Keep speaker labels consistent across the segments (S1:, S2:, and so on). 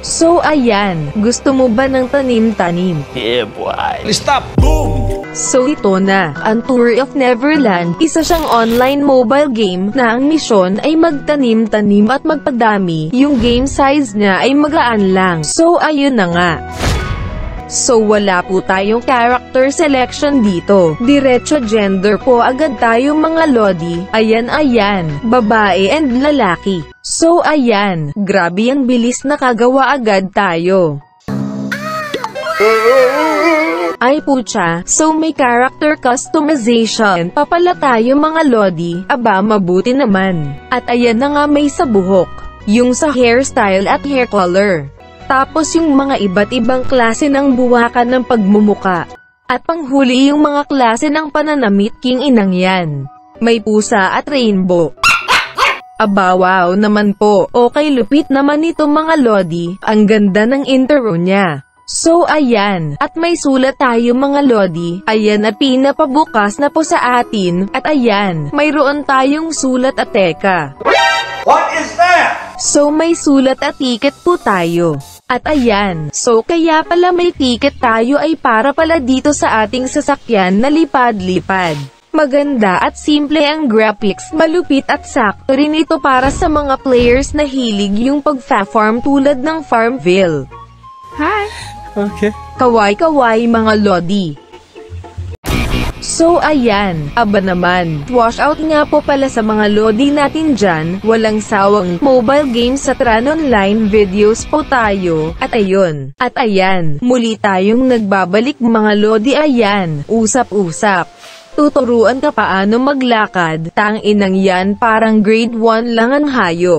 S1: So ayan, gusto mo ba ng tanim-tanim?
S2: Yeah, boy. Stop! Boom!
S1: So ito na, ang Tour of Neverland, isa siyang online mobile game na ang misyon ay magtanim-tanim at magpadami, yung game size niya ay magaan lang. So ayun na nga. So wala po tayong character selection dito. Diretso gender po agad tayo mga lodi. Ayan, babae and lalaki. So ayan, grabe ang bilis na kagawa agad tayo. Ay putya, so may character customization pa pala tayo mga lodi. Aba, mabuti naman. At ayan na nga may sa buhok, yung sa hairstyle at hair color. Tapos yung mga iba't ibang klase ng buwakan ng pagmumuka. At panghuli yung mga klase ng pananamit king inang yan. May pusa at rainbow. Aba wow naman po. Okay, lupit naman ito mga lodi. Ang ganda ng intro niya. So ayan, at may sulat tayo mga lodi. Ayan at pinapabukas na po sa atin. At ayan, mayroon tayong sulat at teka.
S2: What is that?
S1: So may sulat at ticket po tayo. At ayan, so kaya pala may ticket tayo ay para pala dito sa ating sasakyan na lipad-lipad. Maganda at simple ang graphics, malupit at sakto rin ito para sa mga players na hilig yung pagfa-farm tulad ng Farmville. Hi!
S2: Okay.
S1: Kaway-kaway mga lodi. So ayan, aba naman, washout nga po pala sa mga lodi natin dyan, walang sawang mobile games at run online videos po tayo, at ayun, at ayan, muli tayong nagbabalik mga lodi ayan, usap-usap. Tuturuan ka paano maglakad, tang-inang yan parang grade 1 lang ang hayop.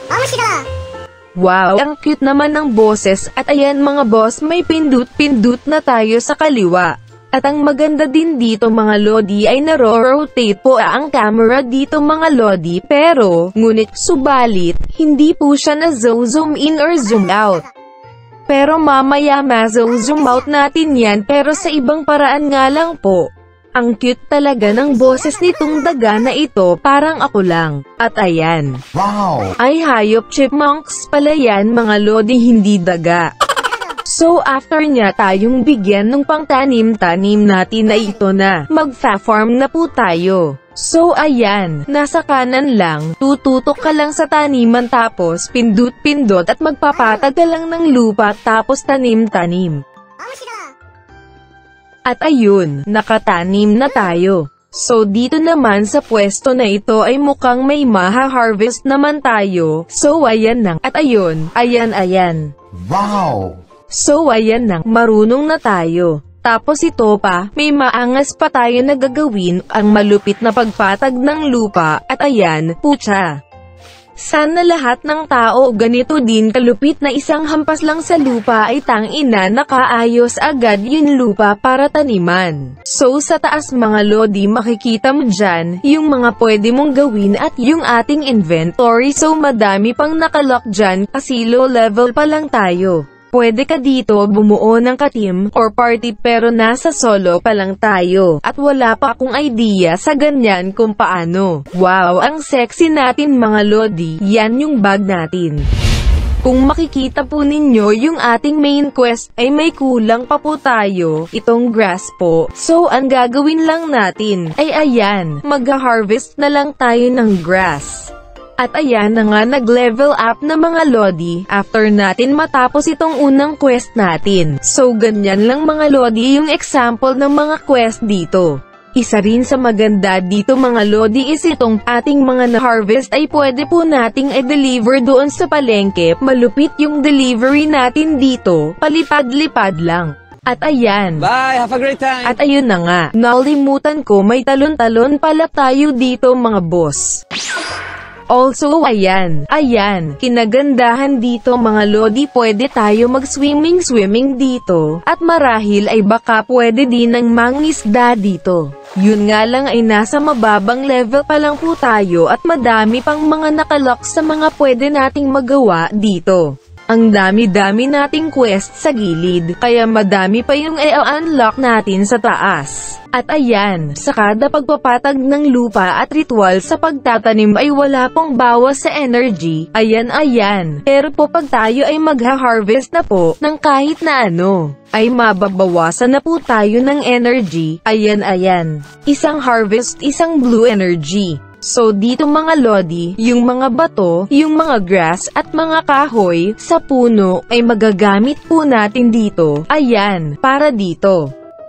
S1: Wow, ang cute naman ng boses, at ayan mga boss may pindut-pindut na tayo sa kaliwa. At ang maganda din dito mga lodi ay naro-rotate po ang camera dito mga lodi pero, ngunit, subalit, hindi po siya na zoom in or zoom out. Pero mamaya ma-zoom out natin yan pero sa ibang paraan nga lang po. Ang cute talaga ng boses nitong daga na ito, parang ako lang. At ayan.
S2: Wow!
S1: Ay hayop chipmunks pala yan mga lodi hindi daga. So after niya tayong bigyan ng pangtanim-tanim natin na ito na, magfa-farm na po tayo. So ayan, nasa kanan lang, tututok ka lang sa taniman tapos pindut-pindot at magpapatag ka lang ng lupa tapos tanim-tanim. At ayun, nakatanim na tayo. So dito naman sa pwesto na ito ay mukhang may maha-harvest naman tayo. So ayan na, at ayun, ayan.
S2: Wow!
S1: So ayan na, marunong na tayo. Tapos ito pa, may maangas pa tayo na gagawin, ang malupit na pagpatag ng lupa, at ayan, putya. Sana lahat ng tao ganito din kalupit na isang hampas lang sa lupa ay tang-ina nakaayos agad yung lupa para taniman. So sa taas mga lodi makikita mo dyan, yung mga pwede mong gawin at yung ating inventory so madami pang nakalock dyan kasi low level pa lang tayo. Pwede ka dito bumuo ng ka-team or party pero nasa solo pa lang tayo. At wala pa akong idea sa ganyan kung paano. Wow, ang sexy natin mga lodi. Yan yung bag natin. Kung makikita po ninyo yung ating main quest ay may kulang pa po tayo. Itong grass po. So ang gagawin lang natin ay ayan, mag-harvest na lang tayo ng grass. At ayan na nga nag-level up na mga lodi, after natin matapos itong unang quest natin. So ganyan lang mga lodi yung example ng mga quest dito. Isa rin sa maganda dito mga lodi is itong ating mga na-harvest ay pwede po nating i-deliver doon sa palengke. Malupit yung delivery natin dito, palipad-lipad lang. At ayan.
S2: Bye! Have a great time!
S1: At ayun na nga, nalimutan ko may talon-talon pala tayo dito mga boss. Also ayan, kinagandahan dito mga lodi pwede tayo mag-swimming dito, at marahil ay baka pwede din ng mangisda dito. Yun nga lang ay nasa mababang level pa lang po tayo at madami pang mga nakalock sa mga pwede nating magawa dito. Ang dami-dami nating quest sa gilid, kaya madami pa yung i-unlock natin sa taas. At ayan, sa kada pagpapatag ng lupa at ritual sa pagtatanim ay wala pong bawas sa energy. Ayan. Pero po pag tayo ay magha-harvest na po, ng kahit na ano, ay mababawasan na po tayo ng energy. Ayan. Isang harvest, isang blue energy. So dito mga lodi, yung mga bato, yung mga grass at mga kahoy sa puno ay magagamit po natin dito. Ayan, para dito.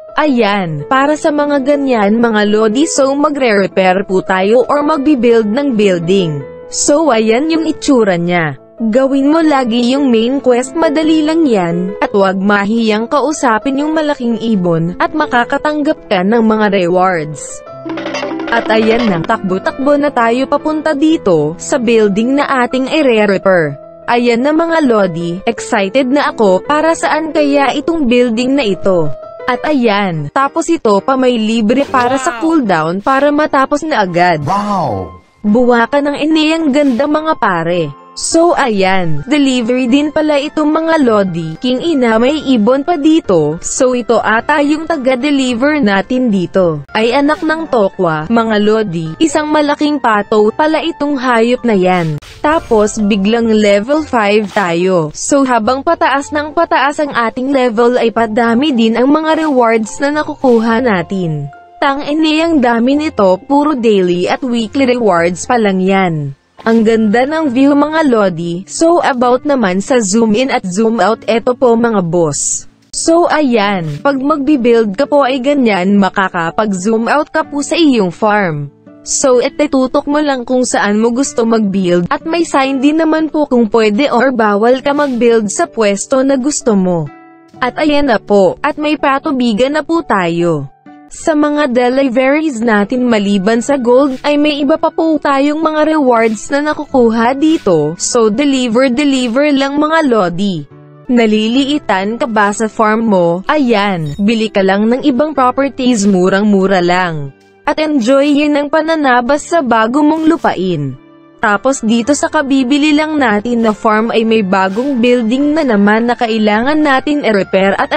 S1: Ayan, para sa mga ganyan mga lodi, so magre-repair po tayo or magbi-build ng building. So ayan yung itsura niya. Gawin mo lagi yung main quest, madali lang yan, at huwag mahiyang kausapin yung malaking ibon, at makakatanggap ka ng mga rewards. At ayan na, takbo-takbo na tayo papunta dito, sa building na ating i-re-repair. Ayan na mga lodi, excited na ako, para saan kaya itong building na ito. At ayan, tapos ito pa may libre para sa cooldown para matapos na agad.
S2: Wow!
S1: Buwakan ng iniyang ganda mga pare. So ayan, delivery din pala itong mga lodi. King ina, may ibon pa dito. So ito ata yung taga-deliver natin dito. Ay anak ng tokwa, mga lodi. Isang malaking pato pala itong hayop na yan. Tapos biglang level 5 tayo. So habang pataas ng pataas ang ating level ay padami din ang mga rewards na nakukuha natin. Tang-iniyang dami nito, puro daily at weekly rewards pa lang yan. Ang ganda ng view mga lodi. So about naman sa zoom in at zoom out, eto po mga boss. So ayan, pag magbi-build ka po ay ganyan, makakapag-zoom out ka po sa iyong farm. So itutok mo lang kung saan mo gusto mag-build, at may sign din naman po kung pwede or bawal ka mag-build sa pwesto na gusto mo. At ayan na po, at may patubigan na po tayo. Sa mga deliveries natin maliban sa gold, ay may iba pa po tayong mga rewards na nakukuha dito, so deliver lang mga lodi. Naliliitan ka ba sa farm mo? Ayan, bili ka lang ng ibang properties, murang-mura lang. At enjoy yun ang pananabas sa bago mong lupain. Tapos dito sa kabibili lang natin na farm ay may bagong building na naman na kailangan natin i-repair, at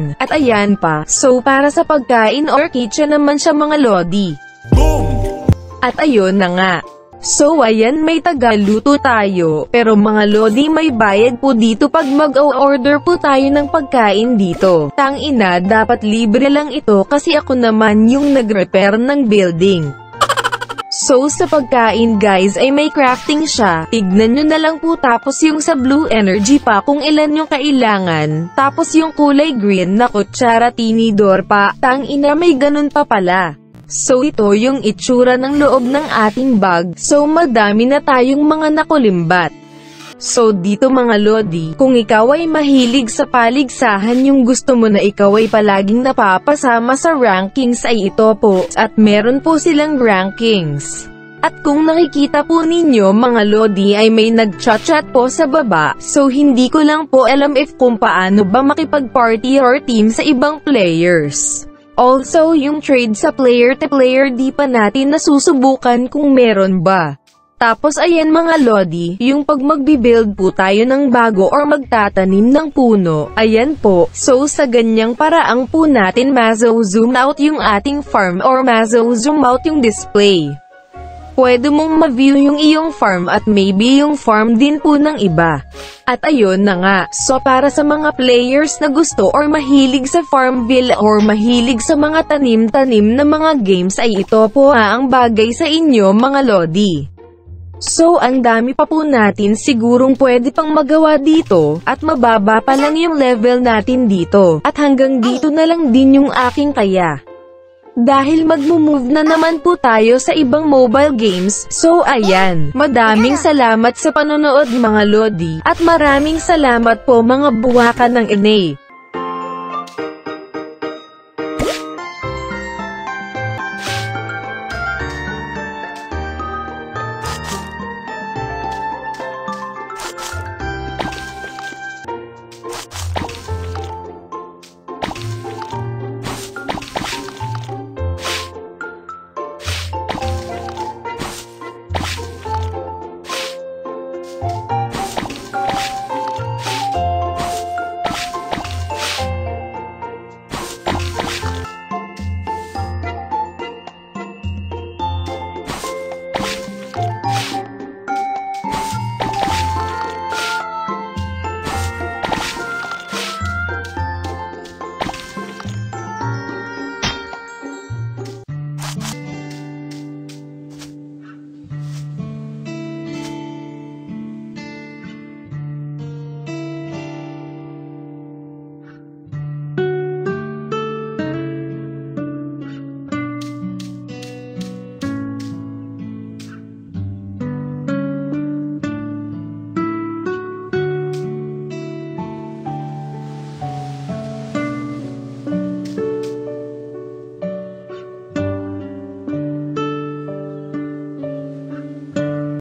S1: ayan pa. So para sa pagkain or kitchen naman siya mga lodi. Boom! At ayun na nga. So ayan, may tagaluto tayo, pero mga lodi may bayad po dito pag mag-o-order po tayo ng pagkain dito. Tangina, dapat libre lang ito kasi ako naman yung nag-repair ng building. So sa pagkain guys ay may crafting siya, tignan nyo na lang po. Tapos yung sa blue energy pa kung ilan yung kailangan, tapos yung kulay green na kutsara tinidor pa, tangina may ganun pa pala. So ito yung itsura ng loob ng ating bag, so madami na tayong mga nakulimbat. So dito mga lodi, kung ikaw ay mahilig sa paligsahan, yung gusto mo na ikaw ay palaging napapasama sa rankings, ay ito po, at meron po silang rankings. At kung nakikita po ninyo mga lodi ay may nag-chat po sa baba, so hindi ko lang po alam if kung paano ba makipag-party or team sa ibang players. Also yung trade sa player to player di pa natin nasusubukan kung meron ba. Tapos ayan mga lodi, yung pag magbi-build po tayo ng bago or magtatanim ng puno, ayan po, so sa ganyang paraang po natin mazo-zoom out yung ating farm or mazo-zoom out yung display. Pwede mong ma-view yung iyong farm at maybe yung farm din po ng iba. At ayun na nga, so para sa mga players na gusto or mahilig sa Farmville or mahilig sa mga tanim-tanim na mga games ay ito po ang bagay sa inyo mga lodi. So ang dami pa po natin sigurong pwede pang magawa dito, at mababa pa lang yung level natin dito, at hanggang dito na lang din yung aking kaya. Dahil magmo-move na naman po tayo sa ibang mobile games, so ayan, madaming salamat sa panonood mga lodi, at maraming salamat po mga buwakan ng inay.